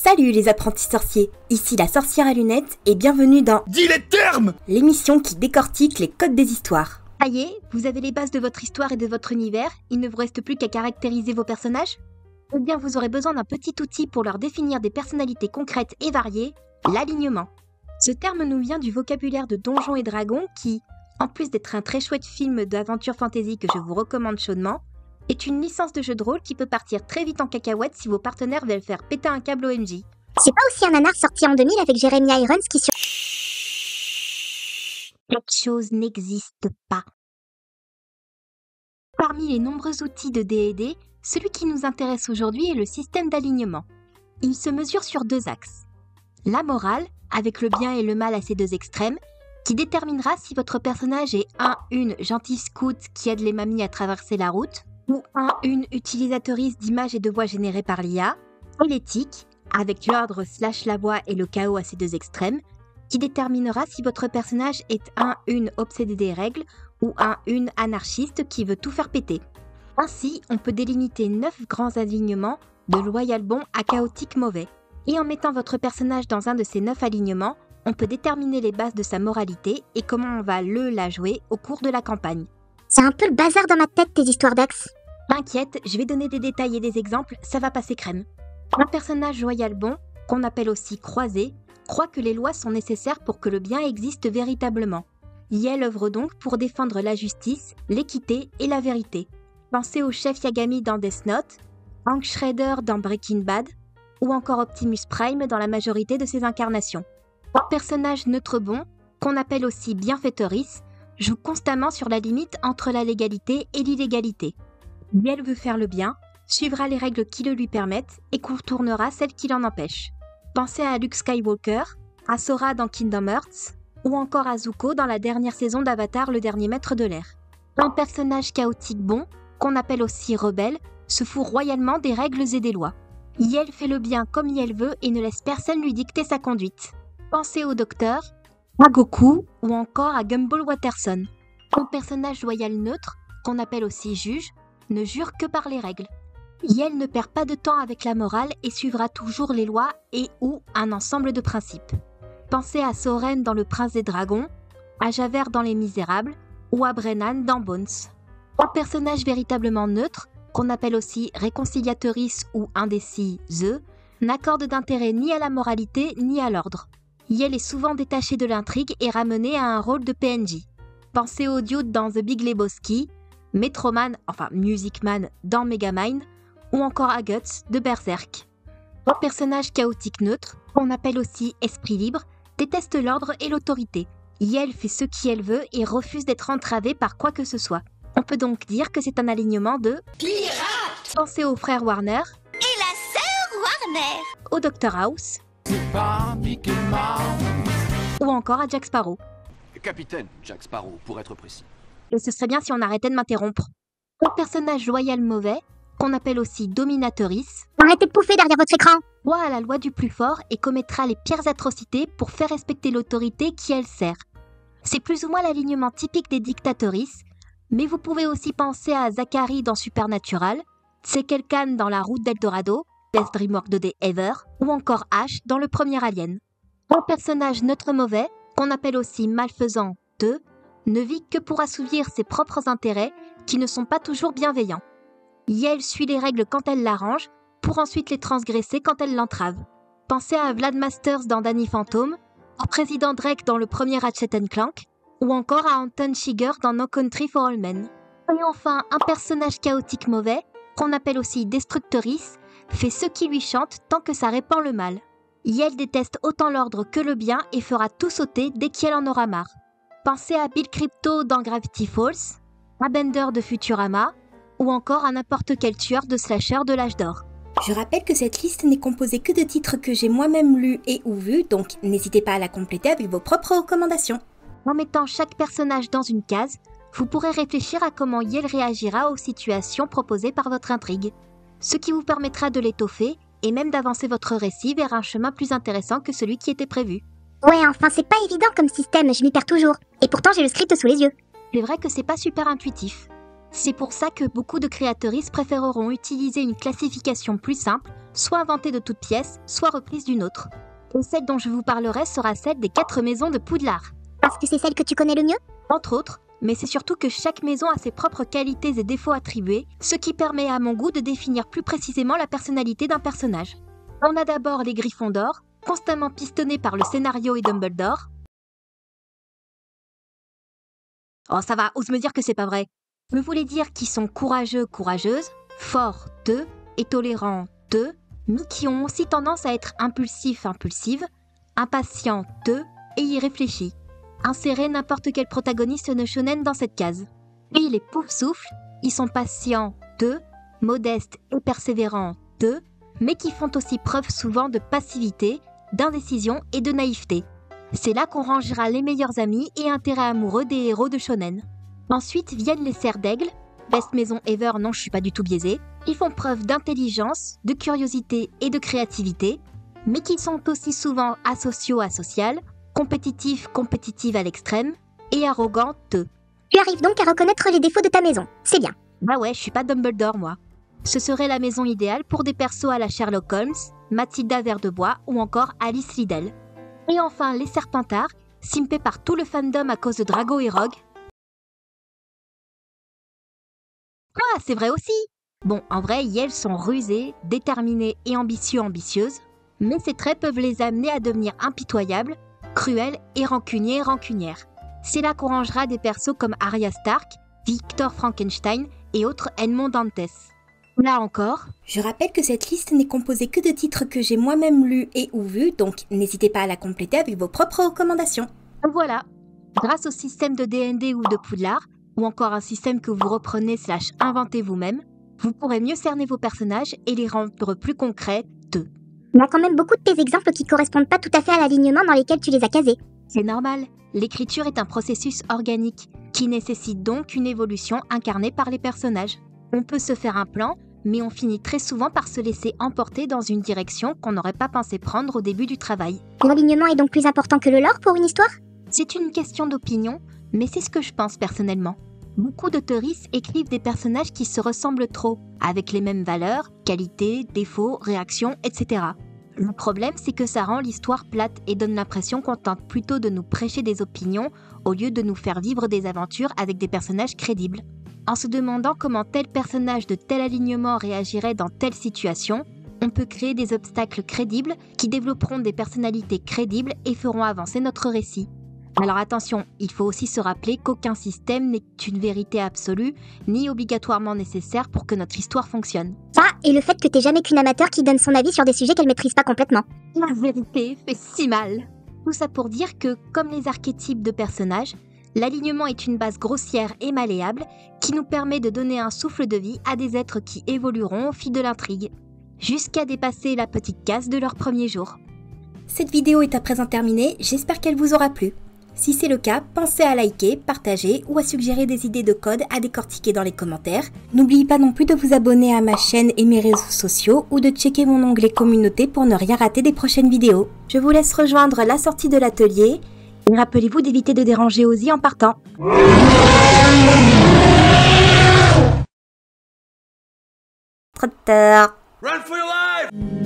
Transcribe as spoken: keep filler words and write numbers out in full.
Salut les apprentis sorciers, ici la sorcière à lunettes et bienvenue dans Dis les termes l'émission qui décortique les codes des histoires. Ça y est, vous avez les bases de votre histoire et de votre univers, il ne vous reste plus qu'à caractériser vos personnages? Eh bien vous aurez besoin d'un petit outil pour leur définir des personnalités concrètes et variées, l'alignement. Ce terme nous vient du vocabulaire de Donjons et Dragons qui, en plus d'être un très chouette film d'aventure fantasy que je vous recommande chaudement, est une licence de jeu de rôle qui peut partir très vite en cacahuète si vos partenaires veulent faire péter un câble O M J. C'est pas aussi un nanar sorti en deux mille avec Jeremy Irons qui sur... Quelque chose n'existe pas. Parmi les nombreux outils de D et D, celui qui nous intéresse aujourd'hui est le système d'alignement. Il se mesure sur deux axes. La morale, avec le bien et le mal à ses deux extrêmes, qui déterminera si votre personnage est un une gentille scout qui aide les mamies à traverser la route, ou un une utilisatrice d'images et de voix générées par l'I A, et l'éthique, avec l'ordre slash la voix et le chaos à ses deux extrêmes, qui déterminera si votre personnage est un une obsédé des règles ou un une anarchiste qui veut tout faire péter. Ainsi, on peut délimiter neuf grands alignements de loyal bon à chaotique mauvais. Et en mettant votre personnage dans un de ces neuf alignements, on peut déterminer les bases de sa moralité et comment on va le la jouer au cours de la campagne. C'est un peu le bazar dans ma tête tes histoires d'axes. T'inquiète, je vais donner des détails et des exemples, ça va passer crème. Un personnage loyal bon, qu'on appelle aussi croisé, croit que les lois sont nécessaires pour que le bien existe véritablement. Yel œuvre donc pour défendre la justice, l'équité et la vérité. Pensez au chef Yagami dans Death Note, Hank Shredder dans Breaking Bad, ou encore Optimus Prime dans la majorité de ses incarnations. Un personnage neutre bon, qu'on appelle aussi bienfaitrice, joue constamment sur la limite entre la légalité et l'illégalité. Yel veut faire le bien, suivra les règles qui le lui permettent et contournera celles qui l'en empêchent. Pensez à Luke Skywalker, à Sora dans Kingdom Hearts, ou encore à Zuko dans la dernière saison d'Avatar, le dernier maître de l'air. Un personnage chaotique bon, qu'on appelle aussi rebelle, se fout royalement des règles et des lois. Yel fait le bien comme Yel veut et ne laisse personne lui dicter sa conduite. Pensez au docteur, à Goku ou encore à Gumball Watterson. Un personnage loyal neutre, qu'on appelle aussi juge, ne jure que par les règles. Yel ne perd pas de temps avec la morale et suivra toujours les lois et ou un ensemble de principes. Pensez à Soren dans Le Prince des Dragons, à Javert dans Les Misérables ou à Brennan dans Bones. Un personnage véritablement neutre, qu'on appelle aussi réconciliatrice ou indécis, n'accorde d'intérêt ni à la moralité ni à l'ordre. Yel est souvent détaché de l'intrigue et ramené à un rôle de P N J. Pensez au Dude dans The Big Lebowski, Metroman, enfin Music Man dans Megamind, ou encore à Guts de Berserk. Un personnage chaotique neutre, qu'on appelle aussi esprit libre, déteste l'ordre et l'autorité. Yel fait ce qu'elle veut et refuse d'être entravée par quoi que ce soit. On peut donc dire que c'est un alignement de pirate. Pensez aux frères Warner et la sœur Warner, au docteur House ou encore à Jack Sparrow. Capitaine Jack Sparrow, pour être précis. Et ce serait bien si on arrêtait de m'interrompre. Un personnage loyal mauvais, qu'on appelle aussi dominatrice, Arrêtez de pouffer derrière votre écran. croit à la loi du plus fort et commettra les pires atrocités pour faire respecter l'autorité qui elle sert. C'est plus ou moins l'alignement typique des dictatrices, mais vous pouvez aussi penser à Zachary dans Supernatural, Tsekel Khan dans La Route d'Eldorado, Best Dreamwork deux D Ever, ou encore Ash dans le premier Alien. Un personnage neutre mauvais, qu'on appelle aussi malfaisant deux, ne vit que pour assouvir ses propres intérêts qui ne sont pas toujours bienveillants. Yel suit les règles quand elle l'arrange, pour ensuite les transgresser quand elle l'entrave. Pensez à Vlad Masters dans Danny Phantom, au président Drake dans le premier Ratchet and Clank, ou encore à Anton Chigurh dans No Country for All Men. Et enfin, un personnage chaotique mauvais, qu'on appelle aussi destructrice, fait ce qui lui chante tant que ça répand le mal. Yel déteste autant l'ordre que le bien et fera tout sauter dès qu'elle en aura marre. Pensez à Bill Crypto dans Gravity Falls, à Bender de Futurama, ou encore à n'importe quel tueur de slasher de l'âge d'or. Je rappelle que cette liste n'est composée que de titres que j'ai moi-même lus et ou vus, donc n'hésitez pas à la compléter avec vos propres recommandations. En mettant chaque personnage dans une case, vous pourrez réfléchir à comment Yel réagira aux situations proposées par votre intrigue, ce qui vous permettra de l'étoffer et même d'avancer votre récit vers un chemin plus intéressant que celui qui était prévu. Ouais, enfin c'est pas évident comme système, je m'y perds toujours. Et pourtant j'ai le script sous les yeux. C'est vrai que c'est pas super intuitif. C'est pour ça que beaucoup de créatrices préféreront utiliser une classification plus simple, soit inventée de toutes pièces, soit reprise d'une autre. Et celle dont je vous parlerai sera celle des quatre maisons de Poudlard. Parce que c'est celle que tu connais le mieux? Entre autres, mais c'est surtout que chaque maison a ses propres qualités et défauts attribués, ce qui permet à mon goût de définir plus précisément la personnalité d'un personnage. On a d'abord les Griffons d'Or, constamment pistonnés par le scénario et Dumbledore. Oh ça va, ose me dire que c'est pas vrai. Me voulez dire qu'ils sont courageux, courageuses, forts, deux, et tolérants, deux, mais qui ont aussi tendance à être impulsifs, impulsives, impatients, deux, et irréfléchis. Insérez n'importe quel protagoniste de shonen dans cette case. Puis les Poufsouffles, ils sont patients, deux, modestes et persévérants, deux, mais qui font aussi preuve souvent de passivité, d'indécision et de naïveté. C'est là qu'on rangera les meilleurs amis et intérêts amoureux des héros de shonen. Ensuite viennent les Serres d'Aigle, best maison ever, non je suis pas du tout biaisée. Ils font preuve d'intelligence, de curiosité et de créativité, mais qui sont aussi souvent asociaux asociales, compétitifs compétitives à l'extrême, et arrogants eux. Tu arrives donc à reconnaître les défauts de ta maison, c'est bien. Bah ouais, je suis pas Dumbledore moi. Ce serait la maison idéale pour des persos à la Sherlock Holmes, Mathilda Verdebois ou encore Alice Liddell. Et enfin les Serpentards, simpés par tout le fandom à cause de Drago et Rogue. Ah, c'est vrai aussi. Bon, en vrai, elles sont rusées, déterminées et ambitieux ambitieuses, mais ces traits peuvent les amener à devenir impitoyables, cruels et rancuniers rancunières. C'est là qu'on rangera des persos comme Arya Stark, Victor Frankenstein et autres Edmond Dantes. Là encore, Je rappelle que cette liste n'est composée que de titres que j'ai moi-même lus et ou vus, donc n'hésitez pas à la compléter avec vos propres recommandations. voilà. Grâce au système de D and D ou de Poudlard, ou encore un système que vous reprenez slash inventez vous-même, vous pourrez mieux cerner vos personnages et les rendre plus concrets d'eux. Il y a quand même beaucoup de tes exemples qui correspondent pas tout à fait à l'alignement dans lesquels tu les as casés. C'est normal, l'écriture est un processus organique, qui nécessite donc une évolution incarnée par les personnages. On peut se faire un plan, mais on finit très souvent par se laisser emporter dans une direction qu'on n'aurait pas pensé prendre au début du travail. L'alignement est donc plus important que le lore pour une histoire? C'est une question d'opinion, mais c'est ce que je pense personnellement. Beaucoup d'auteuristes écrivent des personnages qui se ressemblent trop, avec les mêmes valeurs, qualités, défauts, réactions, et cetera. Le problème, c'est que ça rend l'histoire plate et donne l'impression qu'on tente plutôt de nous prêcher des opinions au lieu de nous faire vivre des aventures avec des personnages crédibles. En se demandant comment tel personnage de tel alignement réagirait dans telle situation, on peut créer des obstacles crédibles qui développeront des personnalités crédibles et feront avancer notre récit. Alors attention, il faut aussi se rappeler qu'aucun système n'est une vérité absolue, ni obligatoirement nécessaire pour que notre histoire fonctionne. Ça, et le fait que t'es jamais qu'une amateur qui donne son avis sur des sujets qu'elle maîtrise pas complètement. La vérité fait si mal. Tout ça pour dire que, comme les archétypes de personnages, l'alignement est une base grossière et malléable qui nous permet de donner un souffle de vie à des êtres qui évolueront au fil de l'intrigue, jusqu'à dépasser la petite case de leur premier jour. Cette vidéo est à présent terminée, j'espère qu'elle vous aura plu. Si c'est le cas, pensez à liker, partager ou à suggérer des idées de code à décortiquer dans les commentaires. N'oubliez pas non plus de vous abonner à ma chaîne et mes réseaux sociaux ou de checker mon onglet communauté pour ne rien rater des prochaines vidéos. Je vous laisse rejoindre la sortie de l'atelier et rappelez-vous d'éviter de déranger Ozzy en partant. Trop tard. Run for your life!